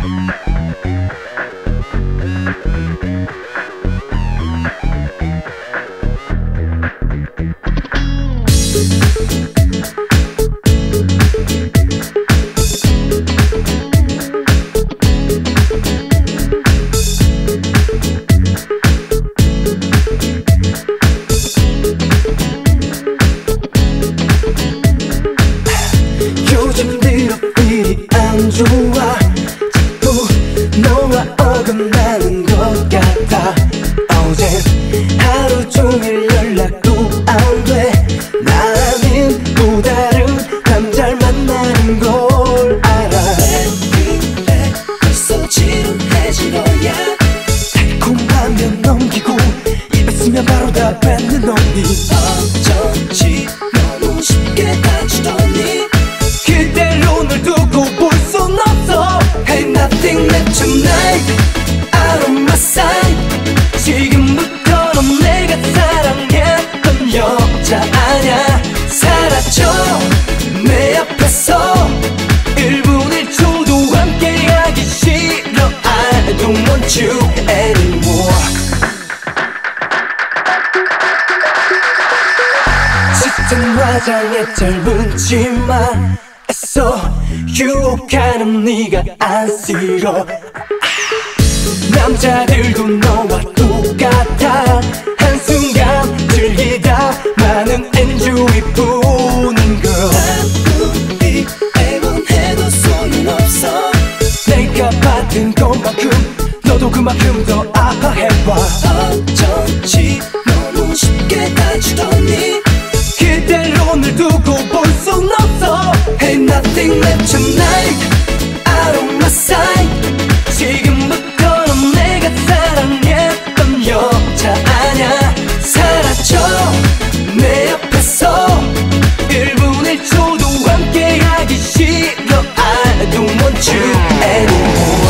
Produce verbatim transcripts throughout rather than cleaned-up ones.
요즘 들어 일이 안 좋아. 자꾸 너와 어긋나는 것 같아. 어제 하루 종일 연락도 안 돼. 나는 또 다른 남자를 만나는 걸 알아. 왜 이래 벌써 지루해진 거야. 달콤하면 넘기고 입에 쓰면 바로 다 뱉는 너니. 어쩐지 너무 쉽게 다치더니 그대로 널 두고 볼 순 없어. Hey nothing left tonight out of my sight. 지금부터 넌 내가 사랑했던 여자 아냐. 사라져 내 앞에서 일 분 일 초도 함께하기 싫어. I don't want you anymore. 짙은 화장에 짧은 치마 애써 유혹하는 네가 안쓰러. 남자들도 너와 똑같아. 한순간 즐기다 많은 enjoy 뿐인 girl. 아무리 애원해도 소용없어. 내가 받은 것만큼 너도 그만큼 더 아파해봐. 어쩐지 너무 쉽게 다치더니 그대로 널 두고 볼 순 없어. Hey nothing left tonight out of my sight. 지금부터 넌 내가 사랑했던 여자 아냐. 사라져 내 앞에서 일 분 일 초도 함께하기 싫어. I don't want you anymore.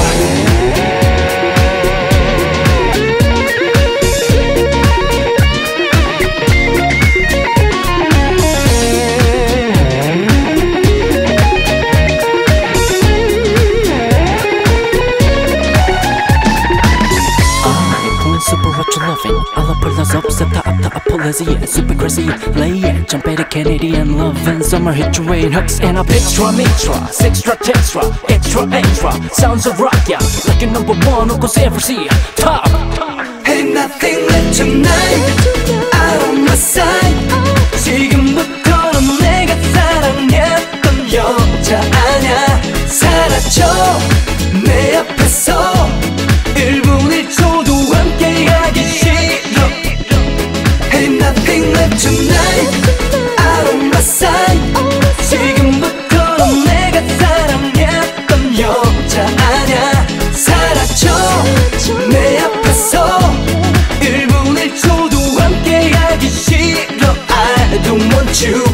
Super what you loving. All up plus upset the up the apology. Yeah, super crazy. Play it. Jump at a Canadian loving. Summer hit your rain hooks and a extra mixtra. Sextra textra. Extra extra. Sounds of rock yeah. Like a number one who goes ever see. Top. Hey nothing left tonight out of my sight. 지금부터 넌 내가 사랑했던 여자 아냐. 사라져 내 앞에서 일 분 일 초도 함께하기 싫어. Hey nothing left tonight out of my sight. 지금부터 넌 내가 사랑했던 여자 아냐. 사라져 내 앞에서 일 분 일 초도 함께하기 싫어. I don't want you